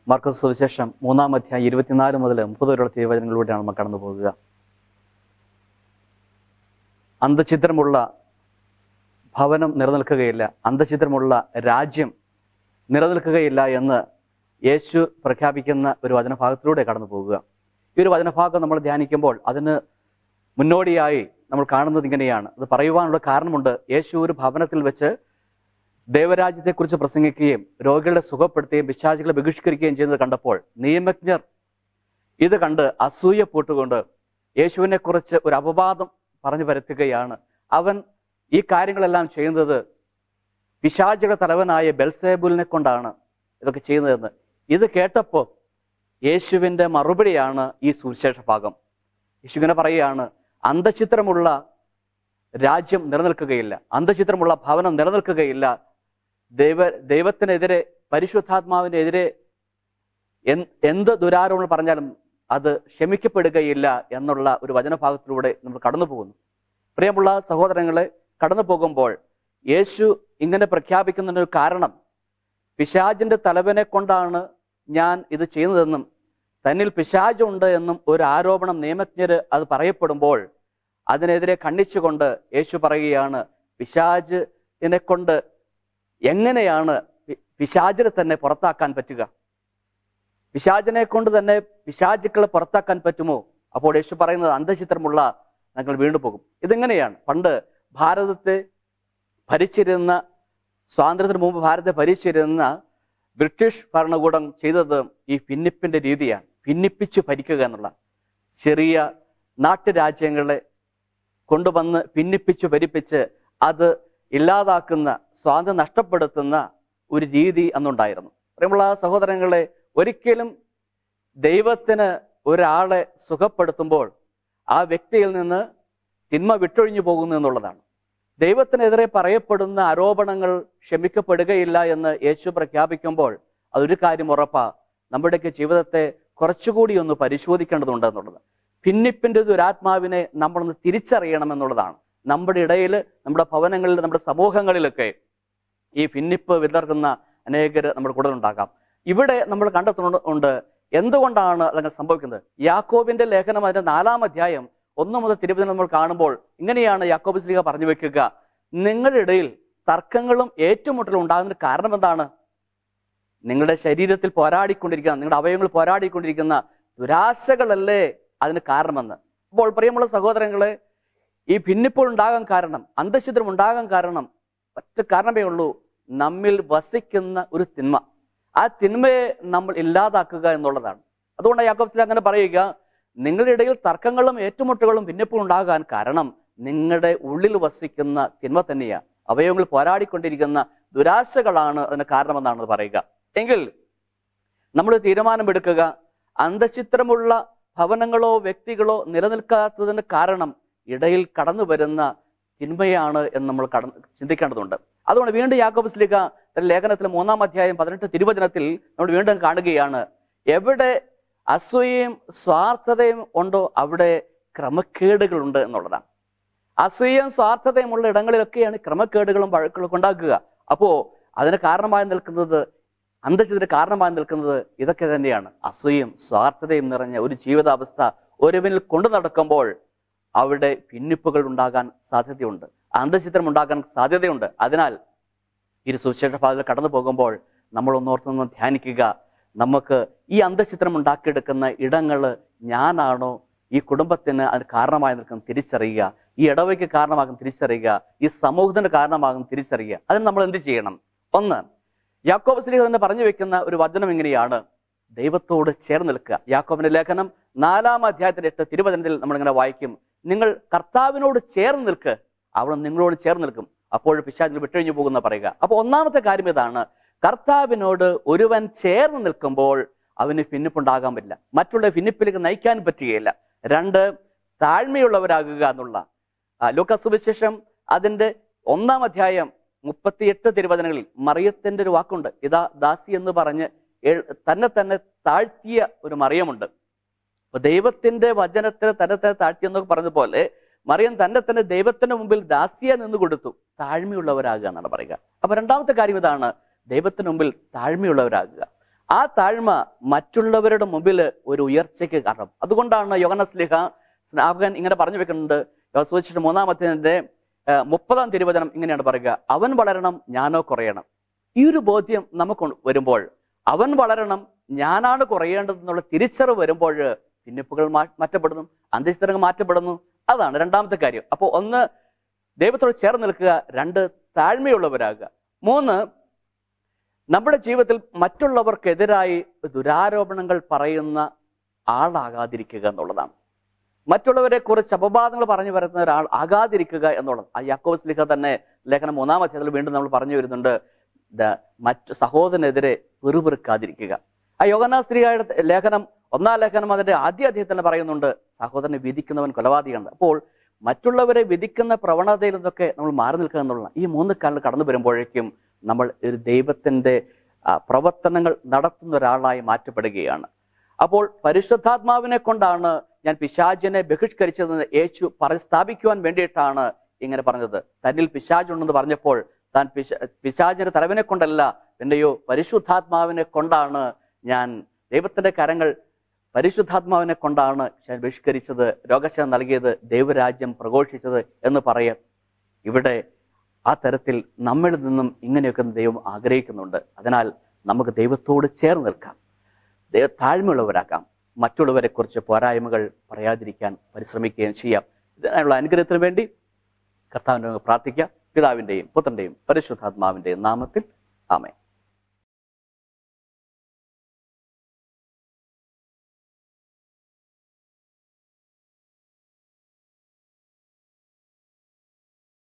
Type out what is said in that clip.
മാർക്കോസ് സുവിശേഷം 3-ാം അധ്യായം 24 മുതൽ 30 വരെയുള്ള തിരുവചനങ്ങളിലൂടെയാണ് നമ്മൾ കടന്നു പോകുക. അന്തഛിദ്രമുള്ള ഭവനം നിലനിൽക്കുകയില്ല, അന്തഛിദ്രമുള്ള രാജ്യം നിലനിൽക്കുകയില്ല എന്ന് യേശു പ്രഖ്യാപിക്കുന്ന ഒരു വചനഭാഗത്തിലൂടെ കടന്നു പോകുക. ഈ ഒരു വചനഭാഗം നമ്മൾ ധ്യാനിക്കുമ്പോൾ അതിന് മുന്നോടിയായി നമ്മൾ കാണുന്നത് ഇങ്ങനെയാണ്. അത് പറയുവാനുള്ള കാരണമുണ്ട്. യേശു ഒരു ഭവനത്തിൽ വെച്ച് ദൈവരാജ്യത്തെക്കുറിച്ച് പ്രസംഗിക്കുകയും രോഗികളെ സുഖപ്പെടുത്തുകയും പിശാചുകളെ ബഹിഷ്കരിക്കുകയും ചെയ്യുന്നത് കണ്ടപ്പോൾ നിയമജ്ഞർ ഇത് കണ്ട് അസൂയ പൂട്ടുകൊണ്ട് യേശുവിനെ കുറിച്ച് ഒരു അപവാദം പറഞ്ഞു പരത്തുകയാണ്. അവൻ ഈ കാര്യങ്ങളെല്ലാം ചെയ്യുന്നത് പിശാചുകളുടെ തലവനായ ബെൽസെബൂലിനെ കൊണ്ടാണ് ഇതൊക്കെ ചെയ്യുന്നതെന്ന്. ഇത് കേട്ടപ്പോൾ യേശുവിൻ്റെ മറുപടിയാണ് ഈ സുവിശേഷ ഭാഗം. യേശു ഇങ്ങനെ പറയുകയാണ്, അന്തഛിദ്രമുള്ള രാജ്യം നിലനിൽക്കുകയില്ല, അന്തഛിദ്രമുള്ള ഭവനം നിലനിൽക്കുകയില്ല. ദൈവത്തിനെതിരെ, പരിശുദ്ധാത്മാവിനെതിരെ എന്ത് ദുരാരോപണം പറഞ്ഞാലും അത് ക്ഷമിക്കപ്പെടുകയില്ല എന്നുള്ള ഒരു വചനഭാഗത്തിലൂടെ നമ്മൾ കടന്നു പോകുന്നു. പ്രിയമുള്ള സഹോദരങ്ങളെ, കടന്നു പോകുമ്പോൾ യേശു ഇങ്ങനെ പ്രഖ്യാപിക്കുന്നതിനൊരു കാരണം, പിശാചിന്റെ തലവനെ കൊണ്ടാണ് ഞാൻ ഇത് ചെയ്യുന്നതെന്നും തന്നിൽ പിശാചുണ്ട് എന്നും ഒരു ആരോപണം നിയമജ്ഞര് അത് പറയപ്പെടുമ്പോൾ അതിനെതിരെ ഖണ്ഡിച്ചുകൊണ്ട് യേശു പറയുകയാണ്, പിശാചിനെ കൊണ്ട് എങ്ങനെയാണ് പിശാചിനെ തന്നെ പുറത്താക്കാൻ പറ്റുക? പിശാചിനെ കൊണ്ട് തന്നെ പിശാചുക്കളെ പുറത്താക്കാൻ പറ്റുമോ? അപ്പോൾ യേശു പറയുന്നത്, അന്തഛിദ്രമുള്ള ഞങ്ങൾ വീണു പോകും. ഇതെങ്ങനെയാണ്? പണ്ട് ഭാരതത്തെ ഭരിച്ചിരുന്ന, സ്വാതന്ത്ര്യത്തിന് മുമ്പ് ഭാരതത്തെ ഭരിച്ചിരുന്ന ബ്രിട്ടീഷ് ഭരണകൂടം ചെയ്തത് ഈ ഭിന്നിപ്പിന്റെ രീതിയാണ്. ഭിന്നിപ്പിച്ച് ഭരിക്കുക എന്നുള്ള, ചെറിയ നാട്ടുരാജ്യങ്ങളെ കൊണ്ടുവന്ന് ഭിന്നിപ്പിച്ച് ഭരിപ്പിച്ച് അത് ഇല്ലാതാക്കുന്ന, സ്വാതന്ത്ര്യം നഷ്ടപ്പെടുത്തുന്ന ഒരു രീതി അന്നുണ്ടായിരുന്നു. പ്രിയമുള്ള സഹോദരങ്ങളെ, ഒരിക്കലും ദൈവത്തിന് ഒരാളെ സുഖപ്പെടുത്തുമ്പോൾ ആ വ്യക്തിയിൽ നിന്ന് തിന്മ വിട്ടൊഴിഞ്ഞു പോകുന്നു എന്നുള്ളതാണ്. ദൈവത്തിനെതിരെ പറയപ്പെടുന്ന ആരോപണങ്ങൾ ക്ഷമിക്കപ്പെടുകയില്ല എന്ന് യേശു പ്രഖ്യാപിക്കുമ്പോൾ അതൊരു കാര്യം ഉറപ്പാ, നമ്മുടെയൊക്കെ ജീവിതത്തെ കുറച്ചുകൂടി ഒന്ന് പരിശോധിക്കേണ്ടതുണ്ട് എന്നുള്ളത്. ഭിന്നിപ്പിന്റെ ദുരാത്മാവിനെ നമ്മളൊന്ന് തിരിച്ചറിയണം എന്നുള്ളതാണ്. നമ്മുടെ ഇടയിൽ, നമ്മുടെ ഭവനങ്ങളിൽ, നമ്മുടെ സമൂഹങ്ങളിലൊക്കെ ഈ ഭിന്നിപ്പ് വിതർക്കുന്ന അനേകർ നമ്മുടെ കൂടെ ഉണ്ടാകാം. ഇവിടെ നമ്മൾ കണ്ടെത്തുന്നുണ്ട് എന്തുകൊണ്ടാണ് അതങ്ങനെ സംഭവിക്കുന്നത്. യാക്കോബിന്റെ ലേഖനം അതിന്റെ 4-ാം അധ്യായം 1 മുതൽ 20 നമ്മൾ കാണുമ്പോൾ ഇങ്ങനെയാണ് യാക്കോബ് ശ്ലീഹ പറഞ്ഞു വെക്കുക, നിങ്ങളുടെ ഇടയിൽ തർക്കങ്ങളും ഏറ്റുമുട്ടലും ഉണ്ടാകുന്നതിന് കാരണം എന്താണ്? നിങ്ങളുടെ ശരീരത്തിൽ പോരാടിക്കൊണ്ടിരിക്കുന്ന, നിങ്ങളുടെ അവയവങ്ങൾ പോരാടിക്കൊണ്ടിരിക്കുന്ന ദുരാശകളല്ലേ അതിന് കാരണമെന്ന്. അപ്പോൾ പ്രിയമുള്ള സഹോദരങ്ങളെ, ഈ ഭിന്നിപ്പോൾ ഉണ്ടാകാൻ കാരണം, അന്തഛിദ്രം ഉണ്ടാകാൻ കാരണം ഒറ്റ കാരണമേ ഉള്ളൂ, നമ്മിൽ വസിക്കുന്ന ഒരു തിന്മ. ആ തിന്മയെ നമ്മൾ ഇല്ലാതാക്കുക എന്നുള്ളതാണ്. അതുകൊണ്ടാണ് യാക്കോബ് ശ്ലീഹ അങ്ങനെ പറയുക, നിങ്ങളുടെ ഇടയിൽ തർക്കങ്ങളും ഏറ്റുമുട്ടലുകളും ഭിന്നിപ്പും ഉണ്ടാകാൻ കാരണം നിങ്ങളുടെ ഉള്ളിൽ വസിക്കുന്ന തിന്മ തന്നെയാണ്. അവയവങ്ങൾ പോരാടിക്കൊണ്ടിരിക്കുന്ന ദുരാശകളാണ് അതിന് കാരണമെന്നാണ് പറയുക. എങ്കിൽ നമ്മൾ തീരുമാനമെടുക്കുക, അന്തഛിദ്രമുള്ള ഭവനങ്ങളോ വ്യക്തികളോ നിലനിൽക്കാത്തതിന് കാരണം ഇടയിൽ കടന്നു വരുന്ന തിന്മയാണ് എന്ന് നമ്മൾ ചിന്തിക്കേണ്ടതുണ്ട്. അതുകൊണ്ട് വീണ്ടും യാക്കോബ് ശ്ലീഹ തന്റെ ലേഖനത്തിൽ 3-ാം അധ്യായം 18 തിരുവചനത്തിൽ നമ്മൾ വീണ്ടും കാണുകയാണ്, എവിടെ അസൂയയും സ്വാർത്ഥതയും ഉണ്ടോ അവിടെ ക്രമക്കേടുകളുണ്ട് എന്നുള്ളതാണ്. അസൂയയും സ്വാർത്ഥതയും ഉള്ള ഇടങ്ങളിലൊക്കെയാണ് ക്രമക്കേടുകളും വഴക്കുകളൊക്കെ ഉണ്ടാക്കുക. അപ്പോ അതിന് കാരണമായി നിൽക്കുന്നത്, അന്തഛിദ്രത്തിന് കാരണമായി നിൽക്കുന്നത് ഇതൊക്കെ തന്നെയാണ്. അസൂയയും സ്വാർത്ഥതയും നിറഞ്ഞ ഒരു ജീവിതാവസ്ഥ ഒരുവനിൽ കൊണ്ടു നടക്കുമ്പോൾ അവിടെ ഭിന്നിപ്പുകൾ ഉണ്ടാകാൻ സാധ്യതയുണ്ട്, അന്തഛിദ്രം ഉണ്ടാകാൻ സാധ്യതയുണ്ട്. അതിനാൽ ഈ സുവിശേഷ ഭാഗത്തിൽ കടന്നു പോകുമ്പോൾ നമ്മൾ ഒന്നോർത്തുനിന്ന് ധ്യാനിക്കുക, നമുക്ക് ഈ അന്തഛിദ്രം ഉണ്ടാക്കിയെടുക്കുന്ന ഇടങ്ങൾ ഞാനാണോ, ഈ കുടുംബത്തിന് അതിന് കാരണമായി നിൽക്കുന്ന തിരിച്ചറിയുക, ഈ ഇടവയ്ക്ക് കാരണമാകും തിരിച്ചറിയുക, ഈ സമൂഹത്തിന് കാരണമാകും തിരിച്ചറിയുക. അതിന് നമ്മൾ എന്ത് ചെയ്യണം? ഒന്ന്, യാക്കോബ് ശ്ലീഹ തന്നെ പറഞ്ഞു വെക്കുന്ന ഒരു വചനം ഇങ്ങനെയാണ്, ദൈവത്തോട് ചേർന്ന് നിൽക്കുക. യാക്കോബിന്റെ ലേഖനം 4-ാം അധ്യായത്തിന്റെ 8 തിരുവചനത്തിൽ നമ്മളിങ്ങനെ വായിക്കും, നിങ്ങൾ കർത്താവിനോട് ചേർന്ന് നിൽക്ക്, അവൾ നിങ്ങളോട് ചേർന്ന് നിൽക്കും, അപ്പോൾ പിശാചിൽ വിട്ടൊഴിഞ്ഞു പോകുന്ന പറയുക. അപ്പൊ ഒന്നാമത്തെ കാര്യം ഇതാണ്, കർത്താവിനോട് ഒരുവൻ ചേർന്ന് നിൽക്കുമ്പോൾ അവന് ഭിന്നിപ്പുണ്ടാകാൻ പറ്റില്ല, മറ്റുള്ള ഭിന്നിപ്പിലേക്ക് നയിക്കാൻ പറ്റുകയില്ല. 2, താഴ്മയുള്ളവരാകുക എന്നുള്ള ലൂക്കാ സുവിശേഷം അതിന്റെ 1-ാം അധ്യായം 38 തിരുവചനങ്ങളിൽ മറിയത്തിന്റെ ഒരു വാക്കുണ്ട്, ഇതാ ദാസി എന്ന് പറഞ്ഞ് തന്നെ താഴ്ത്തിയ ഒരു മറിയമുണ്ട്. അപ്പൊ ദൈവത്തിന്റെ വചനത്തിന് തന്നെ താഴ്ത്തിയെന്നൊക്കെ പറഞ്ഞതുപോലെ മറിയം തന്നെ ദൈവത്തിന്റെ മുമ്പിൽ ദാസിയെ നിന്ന് കൊടുത്തു. താഴ്മയുള്ളവരാകുക എന്നാണ് പറയുക. അപ്പൊ രണ്ടാമത്തെ കാര്യം ഇതാണ്, ദൈവത്തിന് മുമ്പിൽ താഴ്മയുള്ളവരാകുക. ആ താഴ്മ മറ്റുള്ളവരുടെ മുമ്പിൽ ഒരു ഉയർച്ചയ്ക്ക് കാരണം. അതുകൊണ്ടാണ് യോഹന്നാൻ ശ്ലീഹ സ്നാപകൻ ഇങ്ങനെ പറഞ്ഞു വെക്കുന്നുണ്ട്. സുവിശേഷം 3-ാം അധ്യായത്തിന്റെ 30-ാം തിരുവചനം ഇങ്ങനെയാണ് പറയുക, അവൻ വളരണം, ഞാനോ കുറയണം. ഈ ഒരു ബോധ്യം നമുക്ക് വരുമ്പോൾ, അവൻ വളരണം, ഞാനാണ് കുറയേണ്ടതെന്നുള്ള തിരിച്ചറിവ് വരുമ്പോൾ ഭിന്നിപ്പുകൾ മാറ്റപ്പെടുന്നു, അന്തഃഛിദ്രങ്ങൾ മാറ്റപ്പെടുന്നു. അതാണ് രണ്ടാമത്തെ കാര്യം. അപ്പോൾ ഒന്ന്, ദൈവത്തോട് ചേർന്ന് നിൽക്കുക. രണ്ട്, താഴ്മയുള്ളവരാകുക. മൂന്ന്, നമ്മുടെ ജീവിതത്തിൽ മറ്റുള്ളവർക്കെതിരായി ദുരാരോപണങ്ങൾ പറയുന്ന ആളാകാതിരിക്കുക എന്നുള്ളതാണ്. മറ്റുള്ളവരെ കുറിച്ച് അപവാദങ്ങൾ പറഞ്ഞു വരുന്ന ഒരാൾ ആകാതിരിക്കുക എന്നുള്ളത്. ആ യാക്കോബ് ശ്ലീഹ തന്നെ ലേഖനം 3-ാം അധ്യായത്തിൽ വീണ്ടും നമ്മൾ പറഞ്ഞു വരുന്നുണ്ട്, മറ്റു സഹോദരനെതിരെ പിറുപിറുക്കാതിരിക്കുക. ആ യോഹന്നാൻ ശ്ലീഹയുടെ ലേഖനം 1-ാം ലേഖനം അതിന്റെ ആദ്യ അധ്യായത്തിൽ തന്നെ പറയുന്നുണ്ട്, സഹോദരനെ വിധിക്കുന്നവൻ കൊലപാതകമാണ്. അപ്പോൾ മറ്റുള്ളവരെ വിധിക്കുന്ന പ്രവണതയിൽ നിന്നൊക്കെ നമ്മൾ മാറി നിൽക്കുക എന്നുള്ള ഈ 3 കാലങ്ങൾ കടന്നു വരുമ്പോഴേക്കും നമ്മൾ ഒരു ദൈവത്തിന്റെ പ്രവർത്തനങ്ങൾ നടത്തുന്ന ഒരാളായി മാറ്റപ്പെടുകയാണ്. അപ്പോൾ പരിശുദ്ധാത്മാവിനെ കൊണ്ടാണ് ഞാൻ പിശാചിനെ ബഹിഷ്കരിച്ചതെന്ന് യേശു സ്ഥാപിക്കുവാൻ വേണ്ടിയിട്ടാണ് ഇങ്ങനെ പറഞ്ഞത്. തന്നിൽ പിശാചുണ്ടെന്ന് പറഞ്ഞപ്പോൾ താൻ പിശാചിന്റെ തലവിനെ കൊണ്ടല്ല, പിന്നെയോ പരിശുദ്ധാത്മാവിനെ കൊണ്ടാണ് ഞാൻ, ദൈവത്തിന്റെ കരങ്ങൾ പരിശുദ്ധാത്മാവിനെ കൊണ്ടാണ് ഞാൻ ബഹിഷ്കരിച്ചത്, രോഗശാന്തി നൽകിയത്, ദൈവരാജ്യം പ്രഘോഷിച്ചത് എന്ന് പറയാം. ഇവിടെ ആ തരത്തിൽ നമ്മളിൽ നിന്നും ഇങ്ങനെയൊക്കെ ദൈവം ആഗ്രഹിക്കുന്നുണ്ട്. അതിനാൽ നമുക്ക് ദൈവത്തോട് ചേർന്ന് നിൽക്കാം, താഴ്മയുള്ളവരാക്കാം, മറ്റുള്ളവരെ കുറിച്ച് പോരായ്മകൾ പറയാതിരിക്കാൻ പരിശ്രമിക്കുകയും ചെയ്യാം. ഇതിനുള്ള അനുഗ്രഹത്തിന് വേണ്ടി കർത്താവിനെ പ്രാർത്ഥിക്കാം. പിതാവിൻ്റെയും പുത്രൻ്റെയും പരിശുദ്ധാത്മാവിൻ്റെയും നാമത്തിൽ ആമേൻ.